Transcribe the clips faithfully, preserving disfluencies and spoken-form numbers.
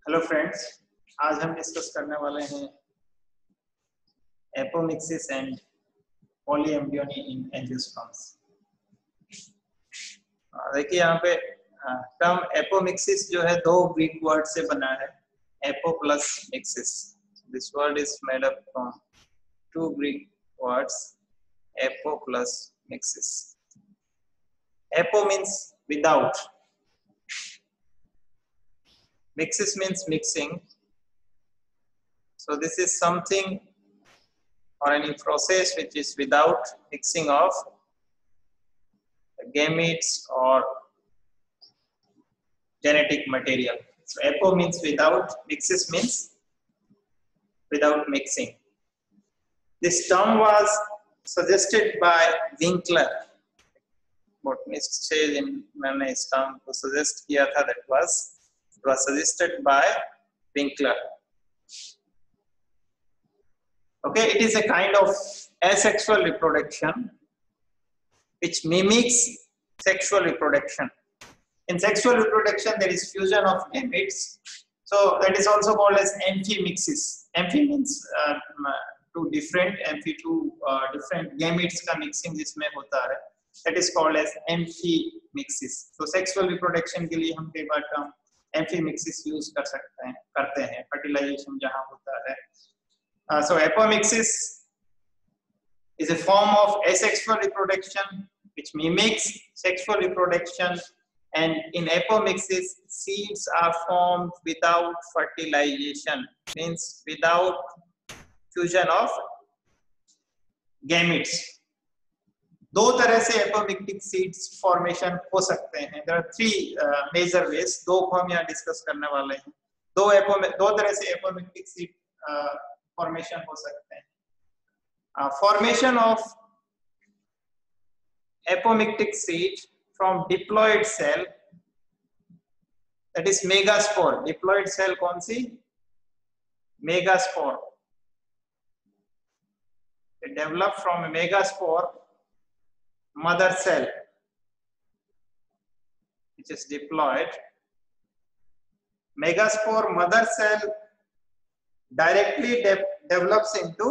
Hello friends, आज हम discuss करने वाले हैं apomixis and polyembryony in angiosperms. देखिए यहाँ पे टर्म एपोमिक्सिस जो है दो ग्रीक वर्ड से बना है, apo plus mixis. This word is made up from two Greek words, apo plus mixis. Apo means without, mixis means mixing. So this is something or any process which is without mixing of gametes or genetic material. So apo means without, mixis means without mixing. This term was suggested by Winkler. Botanist says in मैंने इस term को suggest किया था, that was it was suggested by Winkler. Okay, it is a kind of asexual reproduction which mimics sexual reproduction. In sexual reproduction, there is fusion of gametes, so that is also called as amphimixis. Amphi means uh, two different, amphi two uh, different gametes का mixing जिसमें होता है, that is called as amphimixis. So sexual reproduction के लिए हम कई बार term amphimixis use कर सकते हैं, करते हैं, fertilization जहाँ होता है. Uh, so apomixis is a form of asexual reproduction which mimics sexual reproduction, and in apomixis seeds are formed without fertilization, means without fusion of gametes. दो तरह से एपोमिक्टिक सीड्स फॉर्मेशन हो सकते हैं. There are three major ways, दो को हम यहाँ डिस्कस करने वाले हैं. दो एपो दो तरह से एपोमिक्टिक सीड फॉर्मेशन हो सकते हैं. Formation of apomictic seed from diploid cell, that is megaspore. Diploid cell कौन सी? Megaspore. It develop from a megaspore mother cell which is diploid. Megaspore mother cell directly de develops into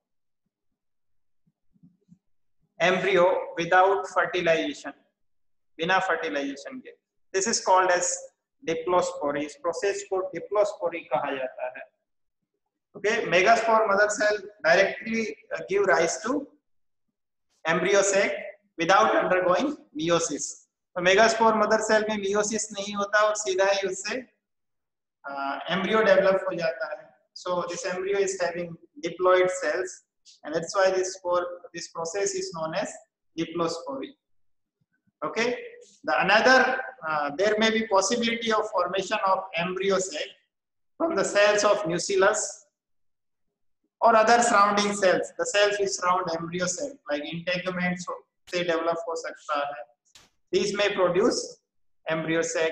embryo without fertilization, बिना fertilization के. This is called as diplospory. इस process को diplospory कहा जाता है. Okay, megaspore mother cell directly uh, give rise to embryo sac without undergoing meiosis. तो megaspore mother cell में meiosis नहीं होता और सीधा ही उससे embryo develop हो जाता है. So this embryo is having diploid cells, and that's why this for this process is known as diplospory. Okay, the another uh, there may be possibility of formation of embryo sac from the cells of nucellus or other surrounding cells, the cells which surround embryo cell, like integuments से develop हो सकता है. These may produce embryo sac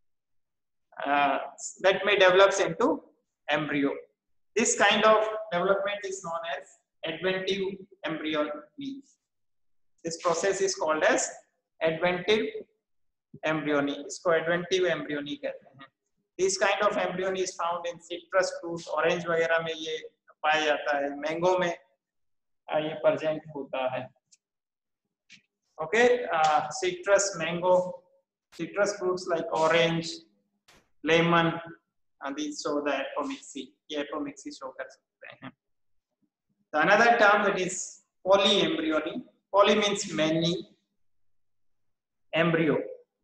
uh, that may develops into embryo. This kind of development is known as adventive embryony. This process is called as adventive embryony. इसको adventive embryony कहते हैं. This kind of embryony is found in citrus fruits, orange वगैरह में ये पाया जाता है. Mango में ये प्रेजेंट होता है. Okay, uh, citrus, mango, citrus fruits like orange, lemon, and these show the apomixy. ये apomixy show कर सकते हैं. The another term that is polyembryony. Poly means many, embryo.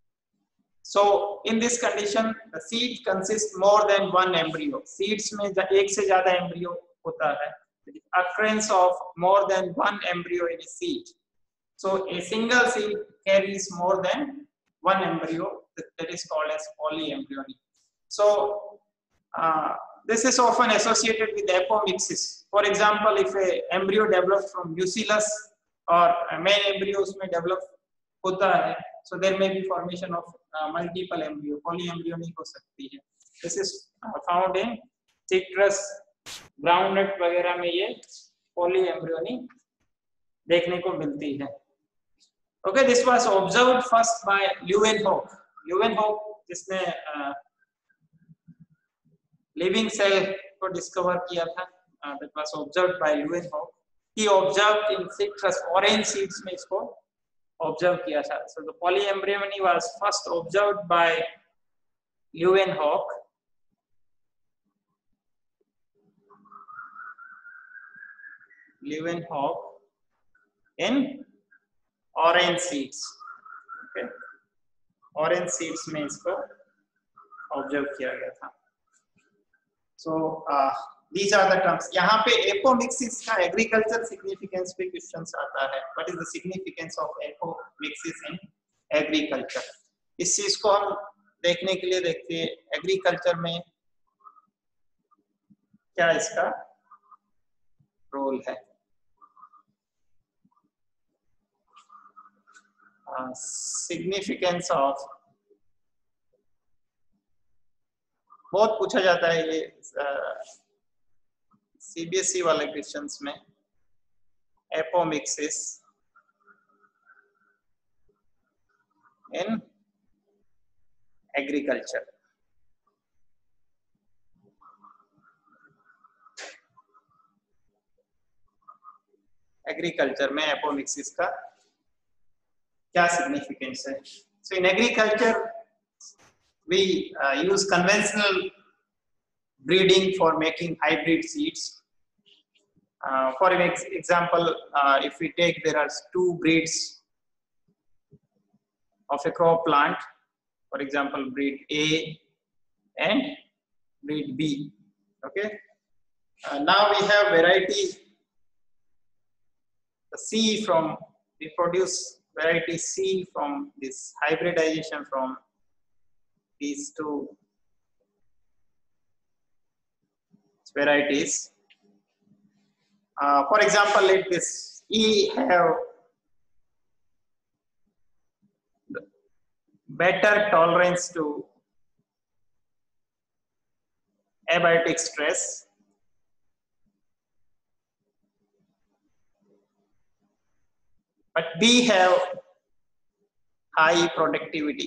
So in this condition, the seed consists more than one embryo. Seeds में एक से ज़्यादा embryo होता है. The occurrence of more than one embryo in a seed. So a single seed carries more than one embryo, that is called as polyembryony. So uh, this is often associated with apomixis. For example, if a embryo develops from nucellus or a male embryo उसमें develop होता है, so there may be formation of uh, multiple embryo. Polyembryony हो सकती है. This is uh, found in citrus, groundnut वगैरह में ये polyembryony देखने को मिलती है. Okay, this was observed first by Leeuwenhoek. Leeuwenhoek जिसने uh, लिविंग सेल को डिस्कवर किया था, that was observed by Leeuwenhoek. He observed in citrus, orange seeds में इसको ऑब्जर्व किया था। So the polyembryony was first observed by Leeuwenhoek Leeuwenhoek in orange seeds. Okay, orange seeds में इसको observe किया गया था। So these are the terms. यहाँ पे एपोमिक्सिस का एग्रीकल्चर सिग्निफिकेंस पे क्वेश्चंस आता है। What is the significance of apomixis in agriculture? इस चीज को हम देखने के लिए देखते हैं एग्रीकल्चर में क्या इसका रोल है। सिग्निफिकेंस ऑफ, बहुत पूछा जाता है ये सीबीएसई वाले क्वेश्चंस में, एपोमिक्सिस इन एग्रीकल्चर। एग्रीकल्चर में एपोमिक्सिस का क्या सिग्निफिकेंस है? So in agriculture we uh, use conventional breeding for making hybrid seeds. Uh, for an ex example, uh, if we take, there are two breeds of a crop plant, for example breed A and breed B. Okay, uh, now we have variety C from, we produce variety C from this hybridization from these two varieties. Uh, for example, let this E have better tolerance to abiotic stress, but B have high productivity.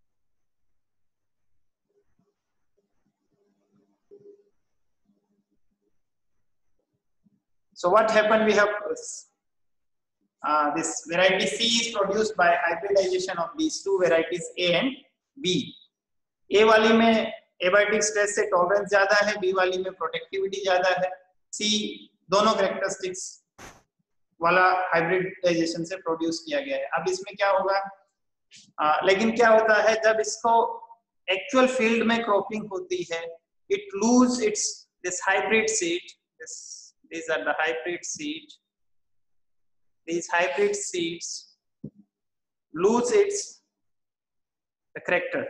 So what happened? We have uh, this variety C is produced by hybridization of these two varieties A and B. A वाली में abiotic stress से tolerance ज़्यादा है, B वाली में productivity ज़्यादा है। C दोनों characteristics वाला hybridization से produce किया गया है। अब इसमें क्या होगा? आ, लेकिन क्या होता है जब इसको actual field में cropping होती है, it lose its this hybrid seed. This These are the hybrid seeds. These hybrid seeds lose its the character,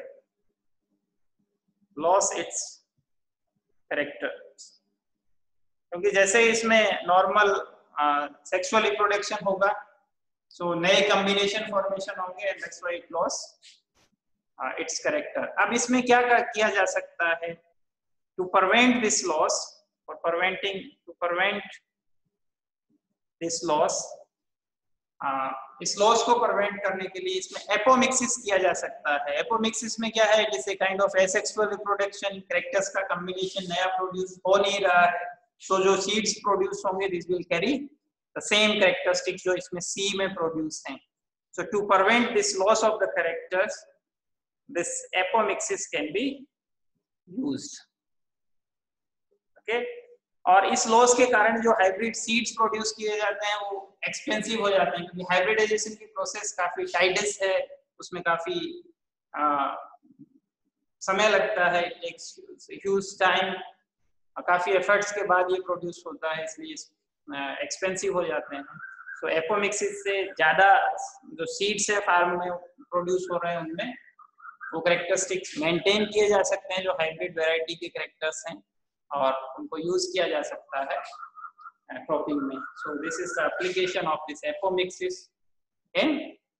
lost its character. क्योंकि जैसे इसमें नॉर्मल सेक्सुअल रिप्रोडक्शन होगा, सो नए कॉम्बिनेशन फॉर्मेशन होंगे and that's why it lost its character. अब इसमें क्या किया जा सकता है to prevent this loss? For preventing to prevent this loss, uh, इस लॉस को प्रिवेंट करने के लिए इसमें एपोमिक्सिस किया जा सकता है। एपोमिक्सिस में क्या है? जैसे kind of asexual reproduction, characters का कॉम्बिनेशन नया प्रोड्यूस हो नहीं रहा है, तो जो सीड्स प्रोड्यूस होंगे this will carry the same characteristics जो इसमें सी में प्रोड्यूस हैं। So to prevent this loss of the characters, this apomixis can be used. Okay, और इस लॉस के कारण जो हाइब्रिड सीड्स प्रोड्यूस किए जाते हैं वो एक्सपेंसिव हो जाते हैं, क्योंकि हाइब्रिडाइजेशन की प्रोसेस काफी टाइडिस है, उसमें काफी आ, समय लगता है, इट टेक्स ह्यूज टाइम, काफी एफर्ट्स के बाद ये प्रोड्यूस होता है, इसलिए एक्सपेंसिव हो जाते हैं। तो एपोमिक्सिस से ज्यादा जो सीड्स है फार्म में प्रोड्यूस हो रहे हैं उनमें वो कैरेक्टरिस्टिक्स मेंटेन किए जा सकते हैं जो हाइब्रिड वैरायटी के कैरेक्टर्स हैं, और उनको यूज किया जा सकता है क्रॉपिंग में। So this is the application of this apomixis in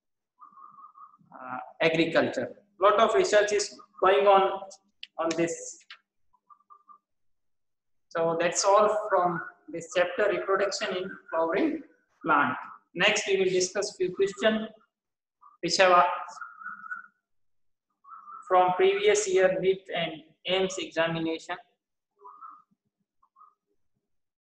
agriculture. Lot of research is going on on this. So that's all from this chapter, reproduction in flowering plant. Next we will discuss few questions which have from previous year NEET and A I I M S examination.